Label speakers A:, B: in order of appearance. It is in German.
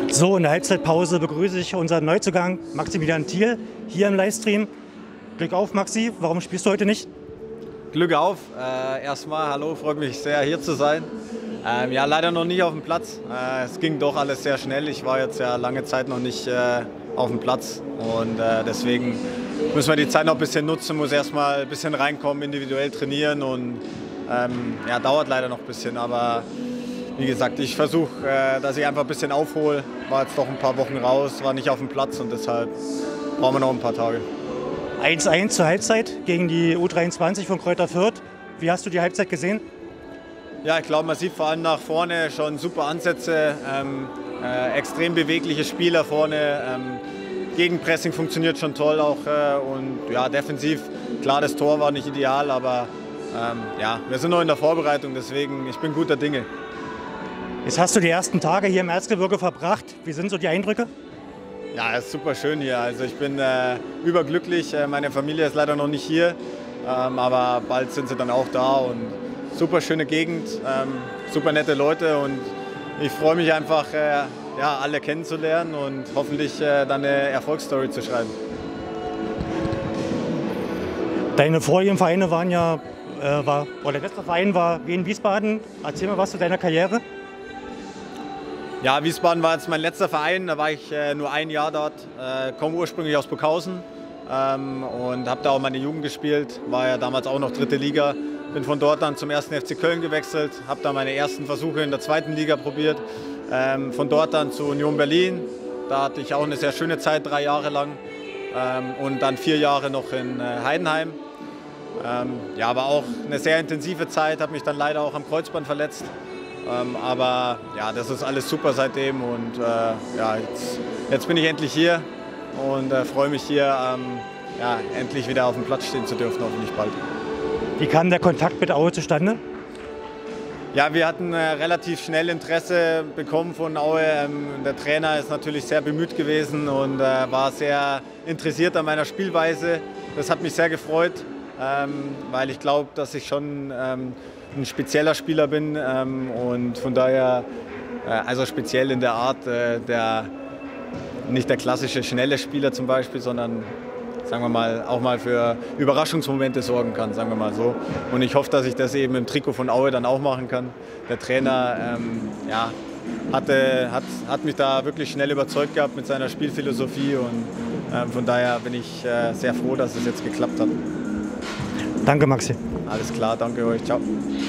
A: So, in der Halbzeitpause begrüße ich unseren Neuzugang Maximilian Thiel hier im Livestream. Glück auf, Maxi. Warum spielst du heute nicht?
B: Glück auf. Erstmal hallo, freut mich sehr hier zu sein. Ja, leider noch nicht auf dem Platz. Es ging doch alles sehr schnell. Ich war jetzt ja lange Zeit noch nicht auf dem Platz und deswegen müssen wir die Zeit noch ein bisschen nutzen, muss erstmal ein bisschen reinkommen, individuell trainieren und ja, dauert leider noch ein bisschen, aber wie gesagt, ich versuche, dass ich einfach ein bisschen aufhole. War jetzt doch ein paar Wochen raus, war nicht auf dem Platz und deshalb brauchen wir noch ein paar Tage.
A: 1:1 zur Halbzeit gegen die U23 von Kräuter Fürth. Wie hast du die Halbzeit gesehen?
B: Ja, ich glaube, man sieht vor allem nach vorne schon super Ansätze, extrem bewegliche Spieler vorne. Gegenpressing funktioniert schon toll auch und ja, defensiv, klar, das Tor war nicht ideal, aber ja, wir sind noch in der Vorbereitung, deswegen ich bin guter Dinge.
A: Jetzt hast du die ersten Tage hier im Erzgebirge verbracht. Wie sind so die Eindrücke?
B: Ja, es ist super schön hier. Also ich bin überglücklich. Meine Familie ist leider noch nicht hier, aber bald sind sie dann auch da und super schöne Gegend, super nette Leute und ich freue mich einfach, ja, alle kennenzulernen und hoffentlich dann eine Erfolgsstory zu schreiben.
A: Deine vorigen Vereine waren ja, der letzte Verein war Wien Wiesbaden. Erzähl mal was zu deiner Karriere.
B: Ja, Wiesbaden war jetzt mein letzter Verein, da war ich nur ein Jahr dort, komme ursprünglich aus Burghausen und habe da auch meine Jugend gespielt, war ja damals auch noch dritte Liga, bin von dort dann zum 1. FC Köln gewechselt, habe da meine ersten Versuche in der zweiten Liga probiert, von dort dann zu Union Berlin, da hatte ich auch eine sehr schöne Zeit, 3 Jahre lang und dann 4 Jahre noch in Heidenheim. Ja, war auch eine sehr intensive Zeit, habe mich dann leider auch am Kreuzband verletzt. Aber ja, das ist alles super seitdem und ja, jetzt bin ich endlich hier und freue mich hier, ja, endlich wieder auf dem Platz stehen zu dürfen, hoffentlich bald.
A: Wie kam der Kontakt mit Aue zustande?
B: Ja, wir hatten relativ schnell Interesse bekommen von Aue. Der Trainer ist natürlich sehr bemüht gewesen und war sehr interessiert an meiner Spielweise. Das hat mich sehr gefreut, weil ich glaube, dass ich schon ein spezieller Spieler bin und von daher, also speziell in der Art, nicht der klassische schnelle Spieler zum Beispiel, sondern sagen wir mal, auch mal für Überraschungsmomente sorgen kann, sagen wir mal so. Und ich hoffe, dass ich das eben im Trikot von Aue dann auch machen kann. Der Trainer ja, hat mich da wirklich schnell überzeugt gehabt mit seiner Spielphilosophie und von daher bin ich sehr froh, dass es jetzt geklappt hat.
A: Danke, Maxi.
B: Alles klar, danke euch, ciao.